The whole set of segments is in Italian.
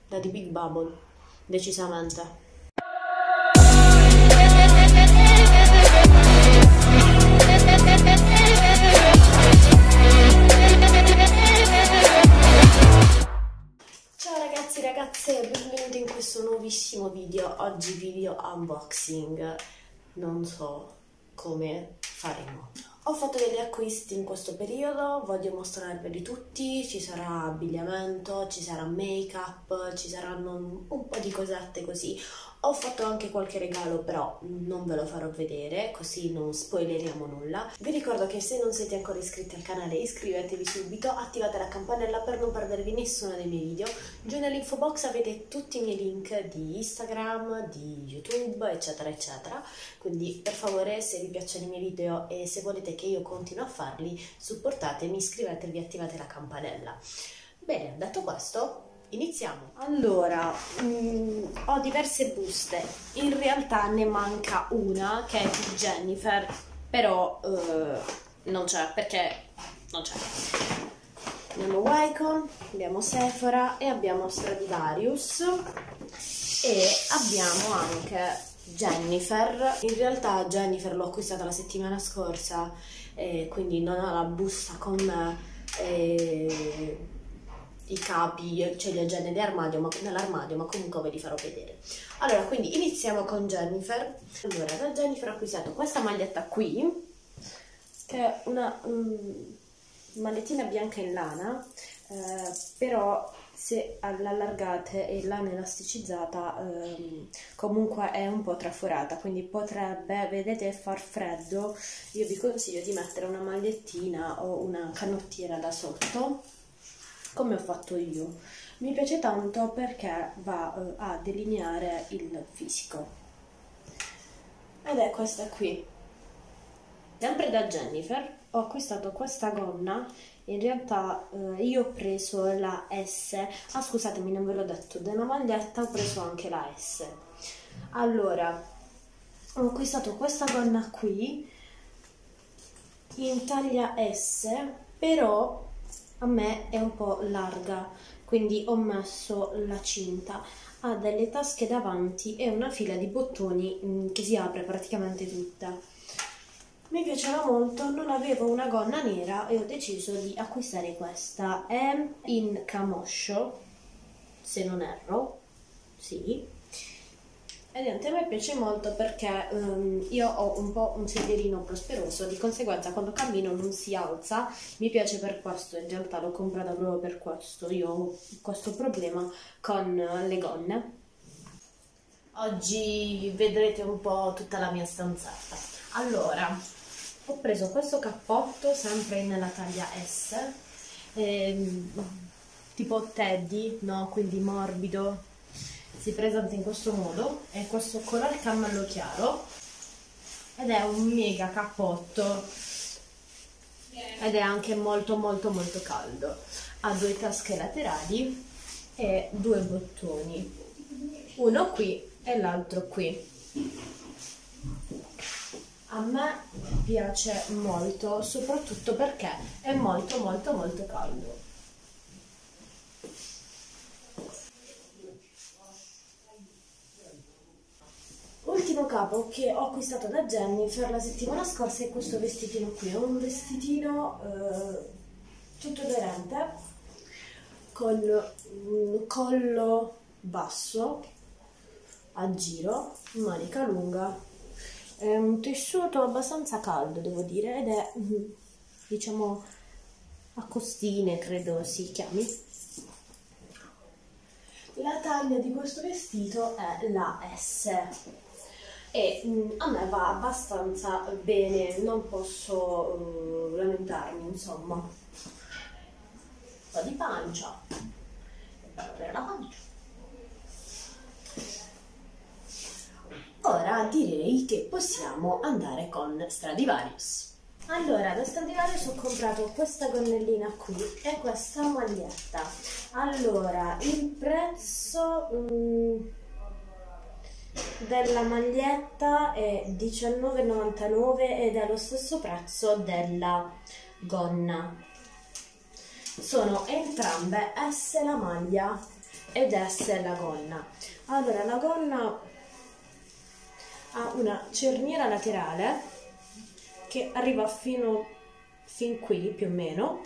la di Big Bubble, decisamente. Ciao ragazzi e ragazze, benvenuti in questo nuovissimo video. Oggi video unboxing. Non so come faremo. Ho fatto degli acquisti in questo periodo, voglio mostrarveli tutti. Ci sarà abbigliamento, ci sarà make up, ci saranno un po' di cosette così. Ho fatto anche qualche regalo, però non ve lo farò vedere, così non spoileriamo nulla. Vi ricordo che se non siete ancora iscritti al canale iscrivetevi subito, attivate la campanella per non perdervi nessuno dei miei video. Giù nell'info box avete tutti i miei link di Instagram, di YouTube, eccetera eccetera. Quindi per favore, se vi piacciono i miei video e se volete che io continui a farli, supportatemi, iscrivetevi e attivate la campanella. Bene, detto questo, iniziamo. Allora, ho diverse buste, in realtà ne manca una che è di Jennifer, però non c'è, perché non c'è. Abbiamo Wycon, abbiamo Sephora e abbiamo Stradivarius e abbiamo anche Jennifer. In realtà Jennifer l'ho acquistata la settimana scorsa, quindi non ho la busta con me, i capi, cioè le agende nell'armadio, ma comunque ve li farò vedere. Allora, quindi iniziamo con Jennifer. Allora, da Jennifer ho acquistato questa maglietta qui, che è una magliettina bianca in lana, però se l'allargate e l'hanno elasticizzata comunque è un po' traforata, quindi potrebbe, vedete, far freddo. Io vi consiglio di mettere una magliettina o una canottiera da sotto, come ho fatto io. Mi piace tanto perché va a delineare il fisico, ed è questa qui. Sempre da Jennifer ho acquistato questa gonna. In realtà io ho preso la S. Ah, scusatemi, non ve l'ho detto, della maglietta ho preso anche la S. Allora, ho acquistato questa gonna qui in taglia S, però a me è un po' larga, quindi ho messo la cinta. Ha delle tasche davanti e una fila di bottoni che si apre praticamente tutta. Mi piaceva molto, non avevo una gonna nera e ho deciso di acquistare questa. È in camoscio, se non erro, sì. E niente, a me piace molto perché io ho un po' un sederino prosperoso, di conseguenza quando cammino non si alza. Mi piace per questo, in realtà l'ho comprata proprio per questo. Io ho questo problema con le gonne. Oggi vedrete un po' tutta la mia stanzetta. Allora, ho preso questo cappotto sempre nella taglia S, tipo teddy, no? Quindi morbido. Si presenta in questo modo, è questo color cammello chiaro ed è un mega cappotto ed è anche molto molto molto caldo. Ha due tasche laterali e due bottoni, uno qui e l'altro qui. A me piace molto, soprattutto perché è molto molto molto caldo. L'ultimo capo che ho acquistato da Jennifer la settimana scorsa è questo vestitino qui. È un vestitino tutto aderente con un collo basso a giro, manica lunga. È un tessuto abbastanza caldo, devo dire, ed è, diciamo, a costine, credo si chiami. La taglia di questo vestito è la S e a me va abbastanza bene, non posso lamentarmi, insomma. Un po' di pancia, per aprire la pancia. Ora direi che possiamo andare con Stradivarius. Allora, da Stradivarius ho comprato questa gonnellina qui e questa maglietta. Allora, il prezzo della maglietta è $19,99 ed è lo stesso prezzo della gonna. Sono entrambe S la maglia ed è la gonna. Allora, la gonna ha una cerniera laterale che arriva fin qui più o meno.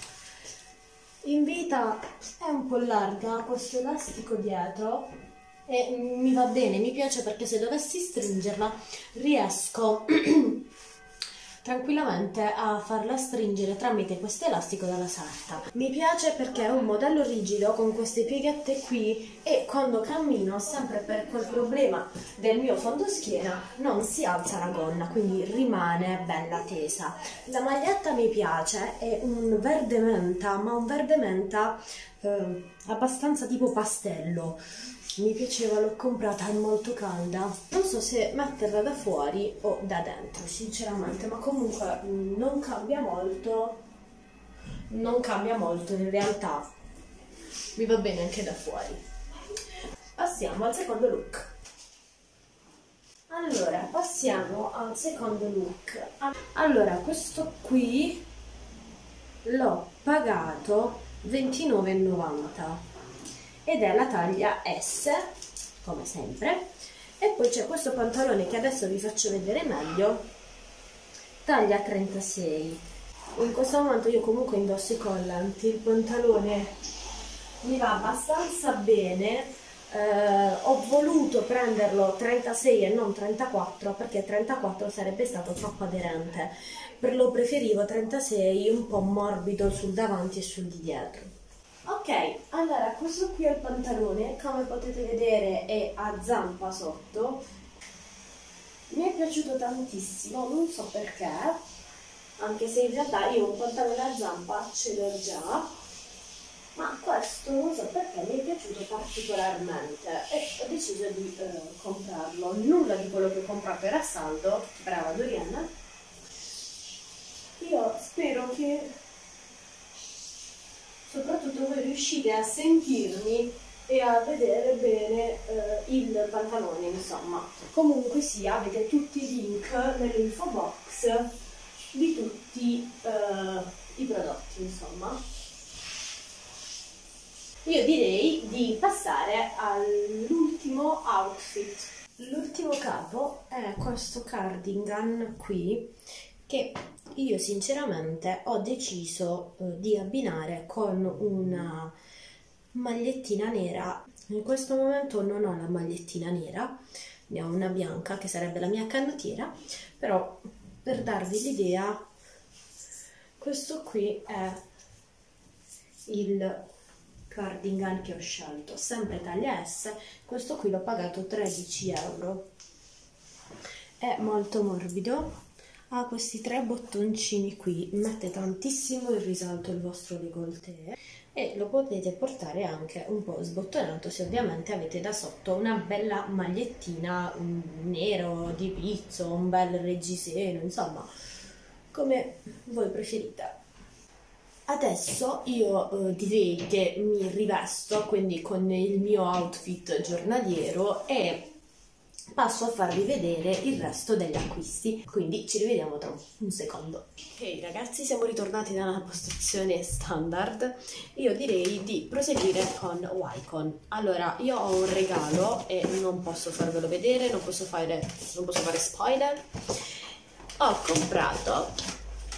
In vita è un po' larga, ha questo elastico dietro e mi va bene, mi piace perché se dovessi stringerla riesco tranquillamente a farla stringere tramite questo elastico dalla sarta. Mi piace perché è un modello rigido con queste pieghette qui e quando cammino, sempre per quel problema del mio fondoschiena, non si alza la gonna, quindi rimane bella tesa. La maglietta mi piace, è un verde menta, ma un verde menta abbastanza tipo pastello. Mi piaceva, l'ho comprata, è molto calda. Non so se metterla da fuori o da dentro, sinceramente, ma comunque non cambia molto. Non cambia molto in realtà. Mi va bene anche da fuori. Passiamo al secondo look. Allora, passiamo al secondo look. Allora, questo qui l'ho pagato 29,90 ed è la taglia S, come sempre, e poi c'è questo pantalone che adesso vi faccio vedere meglio, taglia 36. In questo momento io comunque indosso i collanti, il pantalone mi va abbastanza bene, ho voluto prenderlo 36 e non 34 perché 34 sarebbe stato troppo aderente, lo preferivo 36 un po' morbido sul davanti e sul di dietro. Ok, allora questo qui è il pantalone, come potete vedere è a zampa sotto, mi è piaciuto tantissimo, non so perché, anche se in realtà io un pantalone a zampa ce l'ho già, ma questo non so perché mi è piaciuto particolarmente e ho deciso di comprarlo. Nulla di quello che ho comprato era saldo, brava Doriana. Io spero che soprattutto voi riuscite a sentirmi e a vedere bene il pantalone, insomma. Comunque sia, avete tutti i link nell'info box di tutti i prodotti, insomma. Io direi di passare all'ultimo outfit. L'ultimo capo è questo cardigan qui che io sinceramente ho deciso di abbinare con una magliettina nera. In questo momento non ho la magliettina nera, ne ho una bianca che sarebbe la mia canottiera, però per darvi l'idea, questo qui è il cardigan che ho scelto, sempre taglia S, questo qui l'ho pagato 13 euro, è molto morbido, ha questi 3 bottoncini qui, mette tantissimo in risalto il vostro décolleté e lo potete portare anche un po' sbottonato se ovviamente avete da sotto una bella magliettina nero di pizzo, un bel reggiseno, insomma come voi preferite. Adesso io direi che mi rivesto, quindi con il mio outfit giornaliero, e passo a farvi vedere il resto degli acquisti, quindi ci rivediamo tra un secondo. Ok ragazzi, siamo ritornati dalla postazione standard. Io direi di proseguire con Wycon. Allora, io ho un regalo e non posso farvelo vedere, non posso fare spoiler. Ho comprato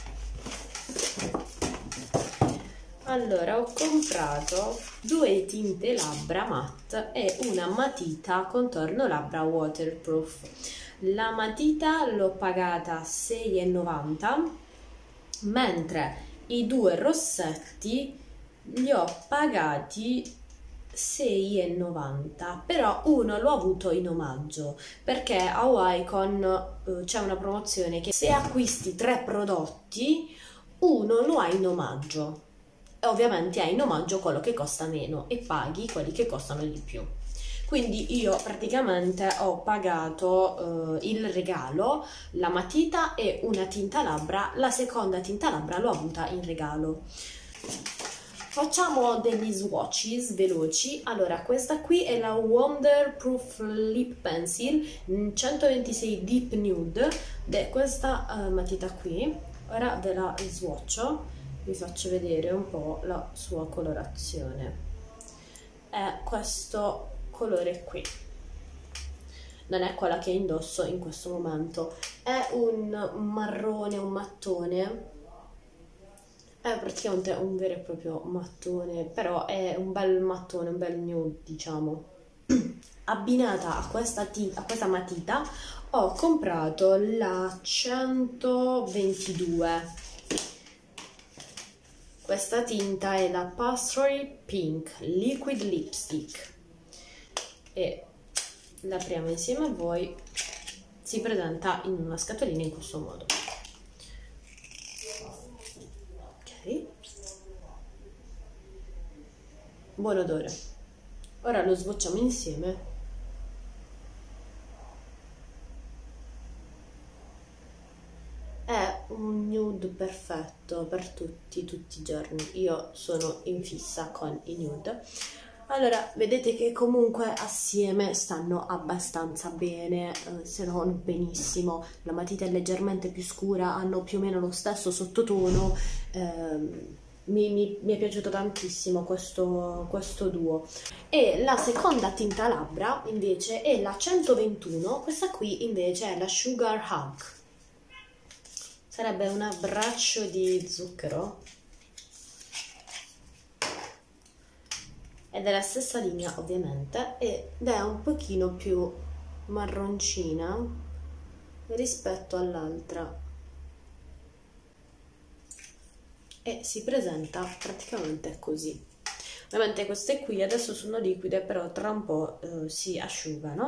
due tinte labbra matte e una matita contorno labbra waterproof. La matita l'ho pagata 6,90, mentre i due rossetti li ho pagati 6,90, però uno l'ho avuto in omaggio perché a Wycon c'è una promozione che se acquisti 3 prodotti uno lo hai in omaggio. Ovviamente hai in omaggio quello che costa meno e paghi quelli che costano di più. Quindi io praticamente ho pagato il regalo, la matita e una tinta labbra. La seconda tinta labbra l'ho avuta in regalo. Facciamo degli swatches veloci. Allora, questa qui è la Wonderproof Lip Pencil 126 Deep Nude ed è questa matita qui. Ora ve la swatcho. Vi faccio vedere un po' la sua colorazione. è questo colore qui. Non è quella che indosso in questo momento, è un marrone, un mattone, è praticamente un vero e proprio mattone, però è un bel mattone, un bel nude, diciamo. Abbinata a questa matita ho comprato la 122. Questa tinta è la Pastry Pink Liquid Lipstick e la apriamo insieme a voi. Si presenta in una scatolina in questo modo. Ok, buon odore. Ora lo sbocciamo insieme. È un nude perfetto per tutti i giorni. Io sono in fissa con i nude. Allora, vedete che comunque assieme stanno abbastanza bene, se non benissimo. La matita è leggermente più scura, hanno più o meno lo stesso sottotono. Mi è piaciuto tantissimo questo duo. E la seconda tinta labbra invece è la 121. Questa qui invece è la Sugar Hug. Sarebbe un abbraccio di zucchero. È della stessa linea ovviamente ed è un pochino più marroncina rispetto all'altra e si presenta praticamente così. Ovviamente queste qui adesso sono liquide, però tra un po' si asciugano.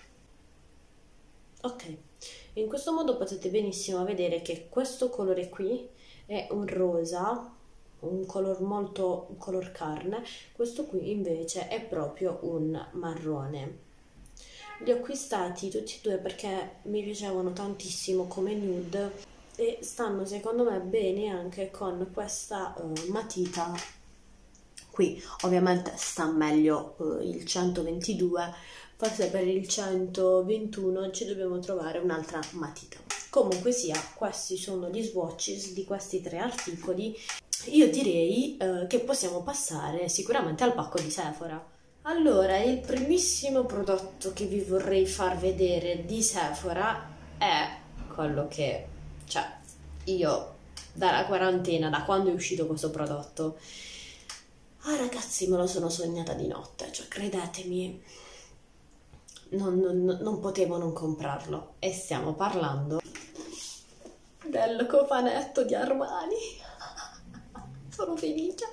Ok, in questo modo potete benissimo vedere che questo colore qui è un rosa, un color carne. Questo qui invece è proprio un marrone. Li ho acquistati tutti e due perché mi piacevano tantissimo come nude e stanno secondo me bene anche con questa matita qui. Ovviamente sta meglio il 122, forse per il 121 ci dobbiamo trovare un'altra matita. Comunque sia, questi sono gli swatches di questi 3 articoli. Io direi che possiamo passare sicuramente al pacco di Sephora. Allora, il primissimo prodotto che vi vorrei far vedere di Sephora è quello che, cioè, io dalla quarantena, da quando è uscito questo prodotto, ragazzi, me lo sono sognata di notte, cioè, credetemi, non potevo non comprarlo. E stiamo parlando del cofanetto di Armani. Sono felice.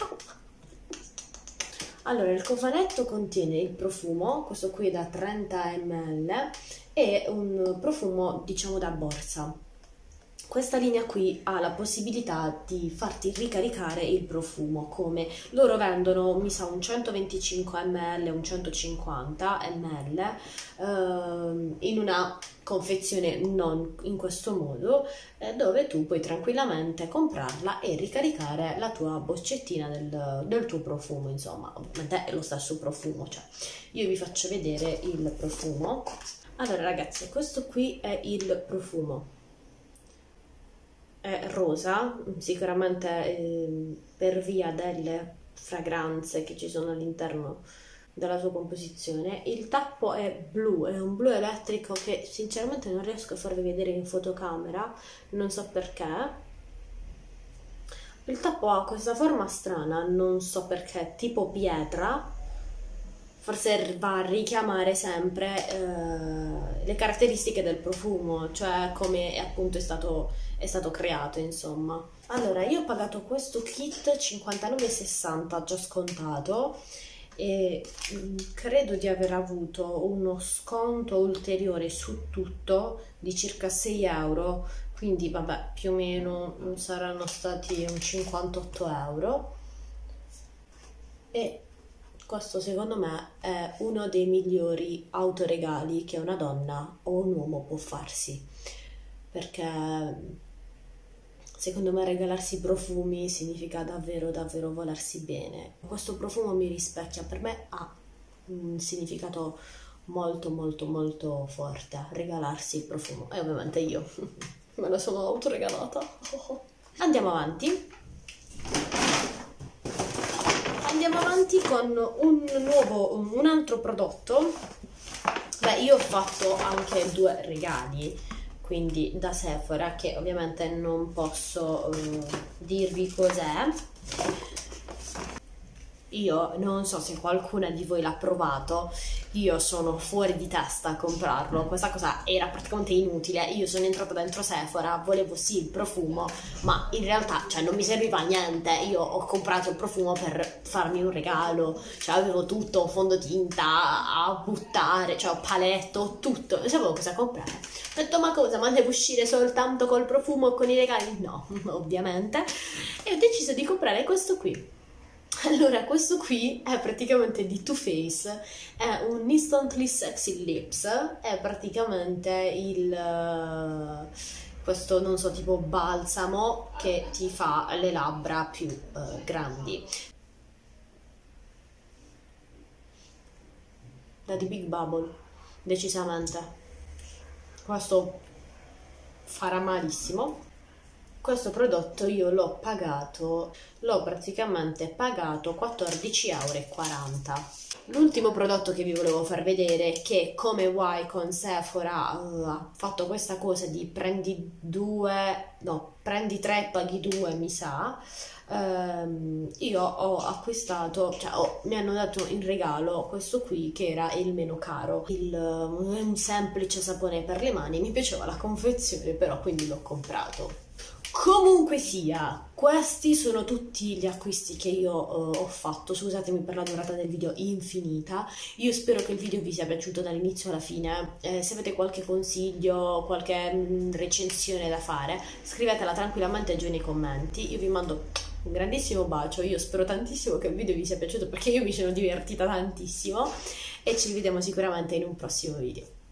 Allora, il cofanetto contiene il profumo, questo qui è da 30 ml, e un profumo, diciamo, da borsa. Questa linea qui ha la possibilità di farti ricaricare il profumo, come loro vendono, mi sa, un 125 ml, un 150 ml, in una confezione non in questo modo, dove tu puoi tranquillamente comprarla e ricaricare la tua boccettina del tuo profumo. Insomma, ovviamente è lo stesso profumo, cioè io vi faccio vedere il profumo. Allora ragazzi, questo qui è il profumo. È rosa, sicuramente per via delle fragranze che ci sono all'interno della sua composizione. Il tappo è blu, è un blu elettrico che sinceramente non riesco a farvi vedere in fotocamera, non so perché. Il tappo ha questa forma strana, non so perché, tipo pietra, forse va a richiamare sempre le caratteristiche del profumo, cioè come appunto è stato creato, insomma. Allora, io ho pagato questo kit 59,60 già scontato e credo di aver avuto uno sconto ulteriore su tutto di circa 6 euro, quindi vabbè, più o meno saranno stati un 58 euro. E questo secondo me è uno dei migliori autoregali che una donna o un uomo può farsi, perché secondo me regalarsi profumi significa davvero davvero volersi bene. Questo profumo mi rispecchia, per me ha un significato molto molto molto forte, regalarsi il profumo, e ovviamente io me lo sono autoregalata. Andiamo avanti andiamo avanti con un altro prodotto. Beh, io ho fatto anche 2 regali, quindi da Sephora, che ovviamente non posso dirvi cos'è. Io non so se qualcuna di voi l'ha provato, io sono fuori di testa a comprarlo, questa cosa era praticamente inutile. Io sono entrata dentro Sephora, volevo sì il profumo, ma in realtà cioè, non mi serviva a niente. Io ho comprato il profumo per farmi un regalo, cioè avevo tutto, fondotinta a buttare, cioè paletto, tutto, non sapevo cosa comprare. Ho detto ma cosa, ma devo uscire soltanto col profumo e con i regali? No, ovviamente. E ho deciso di comprare questo qui. Allora, questo qui è praticamente di Too Faced, è un Instantly Sexy Lips, è praticamente questo, non so, tipo balsamo che ti fa le labbra più grandi. Da The Big Bubble, decisamente. Questo farà malissimo. Questo prodotto io l'ho praticamente pagato 14,40 €. L'ultimo prodotto che vi volevo far vedere, che come Y con Sephora ha fatto questa cosa di prendi 3 paghi 2 mi sa, io ho acquistato, cioè mi hanno dato in regalo questo qui che era il meno caro, un semplice sapone per le mani. Mi piaceva la confezione però, quindi l'ho comprato. Comunque sia, questi sono tutti gli acquisti che io ho fatto. Scusatemi per la durata del video infinita. Io spero che il video vi sia piaciuto dall'inizio alla fine. Se avete qualche consiglio, qualche recensione da fare, scrivetela tranquillamente giù nei commenti. Io vi mando un grandissimo bacio. Io spero tantissimo che il video vi sia piaciuto, perché io mi sono divertita tantissimo, e ci vediamo sicuramente in un prossimo video.